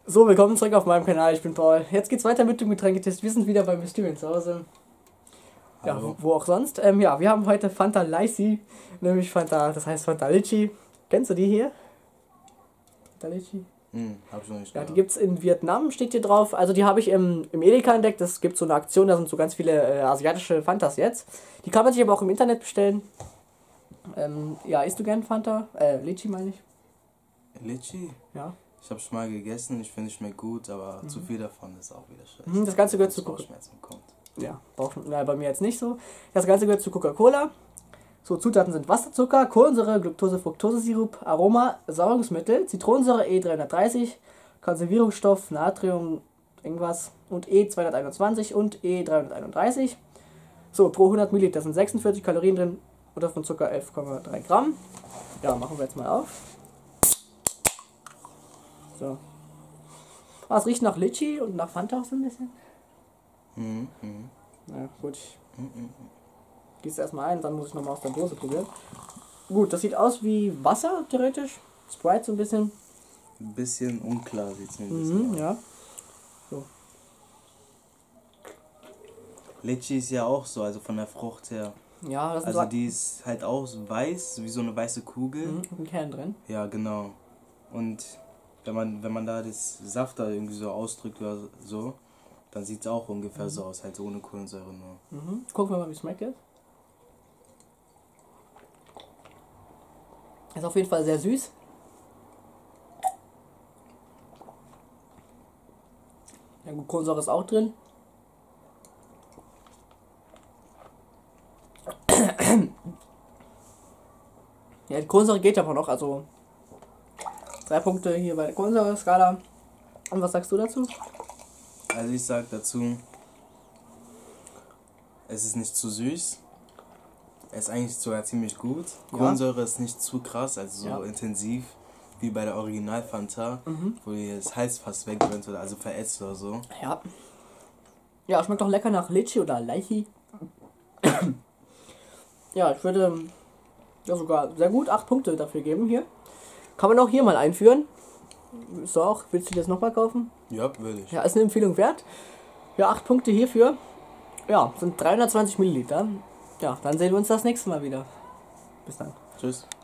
So, willkommen zurück auf meinem Kanal, ich bin Paul. Jetzt geht's weiter mit dem Getränketest. Wir sind wieder beim Mysterien zu Hause. Ja, wo auch sonst. Ja, wir haben heute Fanta Lychee, nämlich Fanta, das heißt Fanta Litchi. Kennst du die hier? Fanta Litchi? Hab ich noch nicht Ja, gehört. die gibt's in Vietnam, steht hier drauf. Also die habe ich im Edeka entdeckt. Es gibt so eine Aktion, da sind so ganz viele asiatische Fantas jetzt. Die kann man sich aber auch im Internet bestellen. Ja, isst du gern Fanta? Litchi meine ich. Litchi? Ja. Ich hab's mal gegessen, ich finde es schmeckt gut, aber zu viel davon ist auch wieder scheiße. Das Ganze gehört zu Bauchschmerzen kommt. Ja, bei mir jetzt nicht so. Das Ganze gehört zu Coca-Cola. So, Zutaten sind Wasserzucker, Kohlensäure, Glucose, Fructose-Sirup, Aroma, Säurungsmittel, Zitronensäure E330, Konservierungsstoff, Natrium, irgendwas und E221 und E331. So, pro 100 Milliliter sind 46 Kalorien drin oder von Zucker 11,3 Gramm. Ja, machen wir jetzt mal auf. So. Ah, es riecht nach Litchi und nach Fanta auch so ein bisschen. Ja, gut. Gieß erstmal ein, dann muss ich nochmal aus der Dose probieren. Gut, das sieht aus wie Wasser, theoretisch. Sprite so ein bisschen. Ein bisschen unklar sieht's mir ein bisschen aus. Ja. So. Litchi ist ja auch so, also von der Frucht her. Ja, das ist Also so die ist halt auch so weiß, wie so eine weiße Kugel. ein Kern drin. Ja, genau. Und wenn man da das Saft da irgendwie so ausdrückt oder so, dann sieht es auch ungefähr so aus, halt ohne Kohlensäure nur. Gucken wir mal, wie es schmeckt jetzt. Ist auf jeden Fall sehr süß. Ja, gut, Kohlensäure ist auch drin. Ja, die Kohlensäure geht aber noch, also 3 Punkte hier bei der Kohlensäure-Skala. Und was sagst du dazu? Also ich sag dazu, es ist nicht zu süß. Es ist eigentlich sogar ziemlich gut. Ja. Kohlensäure ist nicht zu krass, also so Ja. intensiv wie bei der Original Fanta, wo ihr das Hals fast wegbrennt oder also verätzt oder so. Ja. Ja, schmeckt auch lecker nach Litchi oder Lychee. Ja, ich würde ja sogar sehr gut 8 Punkte dafür geben hier. Kann man auch hier mal einführen. Ist auch, willst du das nochmal kaufen? Ja, würde ich. Ja, ist eine Empfehlung wert. Ja, 8 Punkte hierfür. Ja, sind 320 Milliliter. Ja, dann sehen wir uns das nächste Mal wieder. Bis dann. Tschüss.